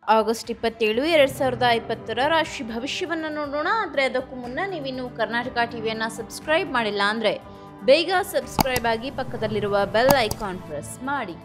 August 27, 2020 ರಾಶಿ ಭವಿಷ್ಯವನ್ನು ನೋಡೋಣ. ಆದರೆ ಅದಕ್ಕೂ ಮುನ್ನ ನೀವಿನ್ನು ಕರ್ನಾಟಕ ಟಿವಿಯನ್ನು ಸಬ್ಸ್ಕ್ರೈಬ್ ಮಾಡಿಲ್ಲ ಅಂದರೆ ಬೇಗ ಸಬ್ಸ್ಕ್ರೈಬ್ ಆಗಿ ಪಕ್ಕದಲ್ಲಿರುವ ಬೆಲ್ ಐಕಾನ್ ಪ್ರೆಸ್ ಮಾಡಿ.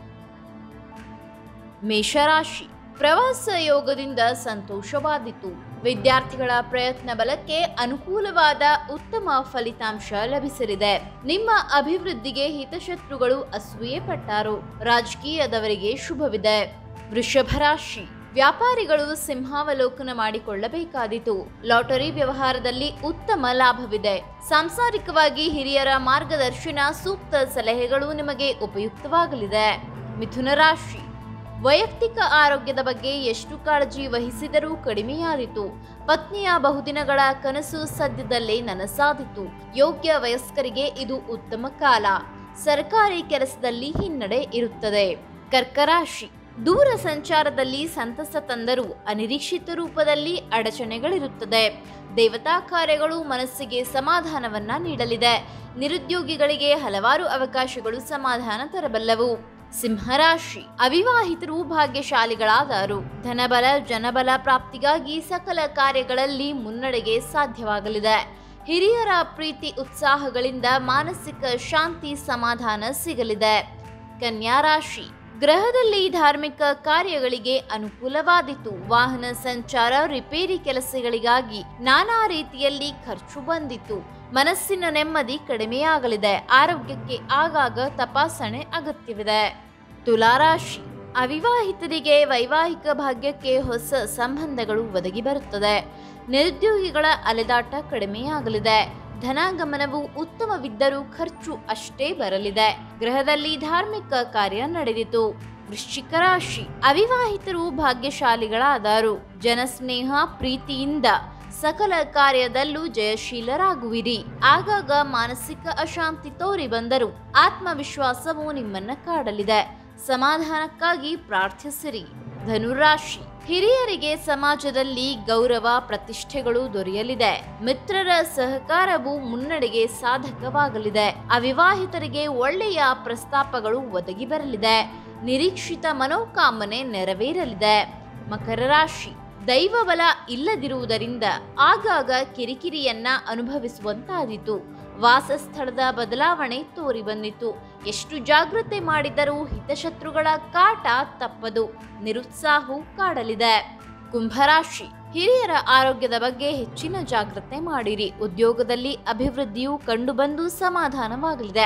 ಮೇಷರಾಶಿ, ಪ್ರವಾಸ ಯೋಗದಿಂದ ಸಂತೋಷವಾದಿತು. ವಿದ್ಯಾರ್ಥಿಗಳ ಪ್ರಯತ್ನ ಬಲಕ್ಕೆ ಅನುಕೂಲವಾದ ಉತ್ತಮ ಫಲಿತಾಂಶ ಲಭಿಸಲಿದೆ. ನಿಮ್ಮ ಅಭಿವೃದ್ಧಿಗೆ ಹಿತಶತ್ರುಗಳು ಅಸೂಯೆ ಪಟ್ಟಾರು. ರಾಜಕೀಯದವರಿಗೆ ಶುಭವಿದೆ. ವೃಷಭ ರಾಶಿ, ವ್ಯಾಪಾರಿಗಳು ಸಿಂಹಾವಲೋಕನ ಮಾಡಿಕೊಳ್ಳಬೇಕಾದೀತು. ಲಾಟರಿ ವ್ಯವಹಾರದಲ್ಲಿ ಉತ್ತಮ ಲಾಭವಿದೆ. ಸಾಂಸಾರಿಕವಾಗಿ ಹಿರಿಯರ ಮಾರ್ಗದರ್ಶನ, ಸೂಕ್ತ ಸಲಹೆಗಳು ನಿಮಗೆ ಉಪಯುಕ್ತವಾಗಲಿದೆ. ಮಿಥುನ ರಾಶಿ, ವೈಯಕ್ತಿಕ ಆರೋಗ್ಯದ ಬಗ್ಗೆ ಎಷ್ಟು ಕಾಳಜಿ ವಹಿಸಿದರೂ ಕಡಿಮೆಯಾದಿತು. ಪತ್ನಿಯ ಬಹುದಿನಗಳ ಕನಸು ಸದ್ಯದಲ್ಲೇ ನನಸಾದಿತು. ಯೋಗ್ಯ ವಯಸ್ಕರಿಗೆ ಇದು ಉತ್ತಮ ಕಾಲ. ಸರ್ಕಾರಿ ಕೆಲಸದಲ್ಲಿ ಹಿನ್ನಡೆ ಇರುತ್ತದೆ. ಕರ್ಕರಾಶಿ, ದೂರ ಸಂಚಾರದಲ್ಲಿ ಸಂತಸ ತಂದರೂ ಅನಿರೀಕ್ಷಿತ ರೂಪದಲ್ಲಿ ಅಡಚಣೆಗಳಿರುತ್ತದೆ. ದೇವತಾ ಕಾರ್ಯಗಳು ಮನಸ್ಸಿಗೆ ಸಮಾಧಾನವನ್ನ ನೀಡಲಿದೆ. ನಿರುದ್ಯೋಗಿಗಳಿಗೆ ಹಲವಾರು ಅವಕಾಶಗಳು ಸಮಾಧಾನ ತರಬಲ್ಲವು. ಸಿಂಹರಾಶಿ, ಅವಿವಾಹಿತರು ಭಾಗ್ಯಶಾಲಿಗಳಾದರು. ಧನಬಲ ಜನಬಲ ಪ್ರಾಪ್ತಿಗಾಗಿ ಸಕಲ ಕಾರ್ಯಗಳಲ್ಲಿ ಮುನ್ನಡೆಗೆ ಸಾಧ್ಯವಾಗಲಿದೆ. ಹಿರಿಯರ ಪ್ರೀತಿ ಉತ್ಸಾಹಗಳಿಂದ ಮಾನಸಿಕ ಶಾಂತಿ ಸಮಾಧಾನ ಸಿಗಲಿದೆ. ಕನ್ಯಾ ರಾಶಿ, ಗೃಹದಲ್ಲಿ ಧಾರ್ಮಿಕ ಕಾರ್ಯಗಳಿಗೆ ಅನುಕೂಲವಾದಿತು. ವಾಹನ ಸಂಚಾರ, ರಿಪೇರಿ ಕೆಲಸಗಳಿಗಾಗಿ ನಾನಾ ರೀತಿಯಲ್ಲಿ ಖರ್ಚು ಬಂದಿತು. ಮನಸ್ಸಿನ ನೆಮ್ಮದಿ ಕಡಿಮೆಯಾಗಲಿದೆ. ಆರೋಗ್ಯಕ್ಕೆ ಆಗಾಗ ತಪಾಸಣೆ ಅಗತ್ಯವಿದೆ. ತುಲಾರಾಶಿ, ಅವಿವಾಹಿತರಿಗೆ ವೈವಾಹಿಕ ಭಾಗ್ಯಕ್ಕೆ ಹೊಸ ಸಂಬಂಧಗಳು ಒದಗಿ ಬರುತ್ತದೆ. ನಿರುದ್ಯೋಗಿಗಳ ಅಲೆದಾಟ ಕಡಿಮೆಯಾಗಲಿದೆ. ಧನಾಗಮನವು ಉತ್ತಮವಿದ್ದರೂ ಖರ್ಚು ಅಷ್ಟೇ ಬರಲಿದೆ. ಗೃಹದಲ್ಲಿ ಧಾರ್ಮಿಕ ಕಾರ್ಯ ನಡೆದಿತು. ವೃಶ್ಚಿಕ ರಾಶಿ, ಅವಿವಾಹಿತರು ಭಾಗ್ಯಶಾಲಿಗಳಾದರು. ಜನಸ್ನೇಹ ಪ್ರೀತಿಯಿಂದ ಸಕಲ ಕಾರ್ಯದಲ್ಲೂ ಜಯಶೀಲರಾಗುವಿರಿ. ಆಗಾಗ ಮಾನಸಿಕ ಅಶಾಂತಿ ತೋರಿ ಬಂದರೂ ಆತ್ಮವಿಶ್ವಾಸವು ನಿಮ್ಮನ್ನ ಕಾಡಲಿದೆ. ಸಮಾಧಾನಕ್ಕಾಗಿ ಪ್ರಾರ್ಥಿಸಿರಿ. ಧನುರಾಶಿ, ಹಿರಿಯರಿಗೆ ಸಮಾಜದಲ್ಲಿ ಗೌರವ ಪ್ರತಿಷ್ಠೆಗಳು ದೊರೆಯಲಿದೆ. ಮಿತ್ರರ ಸಹಕಾರವು ಮುನ್ನಡೆಗೆ ಸಾಧಕವಾಗಲಿದೆ. ಅವಿವಾಹಿತರಿಗೆ ಒಳ್ಳೆಯ ಪ್ರಸ್ತಾಪಗಳು ಒದಗಿ ಬರಲಿದೆ. ನಿರೀಕ್ಷಿತ ಮನೋಕಾಮನೆ ನೆರವೇರಲಿದೆ. ಮಕರ ರಾಶಿ, ದೈವಬಲ ಇಲ್ಲದಿರುವುದರಿಂದ ಆಗಾಗ ಕಿರಿಕಿರಿಯನ್ನ ಅನುಭವಿಸುವಂತಾದಿತು. ವಾಸಸ್ಥಳದ ಬದಲಾವಣೆ ತೋರಿ ಬಂದಿತು. ಎಷ್ಟು ಜಾಗೃತೆ ಮಾಡಿದರೂ ಹಿತಶತ್ರುಗಳ ಕಾಟ ತಪ್ಪದು. ನಿರುತ್ಸಾಹವು ಕಾಡಲಿದೆ. ಕುಂಭರಾಶಿ, ಹಿರಿಯರ ಆರೋಗ್ಯದ ಬಗ್ಗೆ ಹೆಚ್ಚಿನ ಜಾಗೃತೆ ಮಾಡಿರಿ. ಉದ್ಯೋಗದಲ್ಲಿ ಅಭಿವೃದ್ಧಿಯು ಕಂಡುಬಂದು ಸಮಾಧಾನವಾಗಲಿದೆ.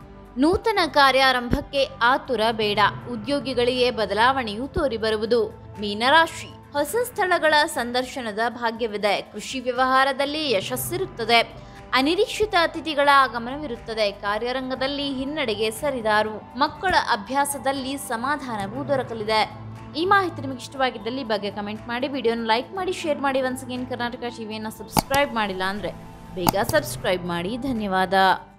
ನೂತನ ಕಾರ್ಯಾರಂಭಕ್ಕೆ ಆತುರ ಬೇಡ. ಉದ್ಯೋಗಿಗಳಿಗೆ ಬದಲಾವಣೆಯು ತೋರಿ ಬರುವುದು. ಮೀನರಾಶಿ, ಹೊಸ ಸ್ಥಳಗಳ ಸಂದರ್ಶನದ ಭಾಗ್ಯವಿದೆ. ಕೃಷಿ ವ್ಯವಹಾರದಲ್ಲಿ ಯಶಸ್ಸಿರುತ್ತದೆ. ಅನಿರೀಕ್ಷಿತ ಅತಿಥಿಗಳ ಆಗಮನವಿರುತ್ತದೆ. ಕಾರ್ಯರಂಗದಲ್ಲಿ ಹಿನ್ನಡೆಗೆ ಸರಿದಾರು. ಮಕ್ಕಳ ಅಭ್ಯಾಸದಲ್ಲಿ ಸಮಾಧಾನವೂ ದೊರಕಲಿದೆ. ಈ ಮಾಹಿತಿ ನಿಮಗೆ ಇಷ್ಟವಾಗಿದ್ದಲ್ಲಿ ಬಗ್ಗೆ ಕಮೆಂಟ್ ಮಾಡಿ, ವಿಡಿಯೋನ ಲೈಕ್ ಮಾಡಿ, ಶೇರ್ ಮಾಡಿ. ಒನ್ಸ್ ಅಗೇನ್ ಕರ್ನಾಟಕ ಟಿವಿಯನ್ನು ಸಬ್ಸ್ಕ್ರೈಬ್ ಮಾಡಿಲ್ಲ ಅಂದರೆ ಬೇಗ ಸಬ್ಸ್ಕ್ರೈಬ್ ಮಾಡಿ. ಧನ್ಯವಾದ.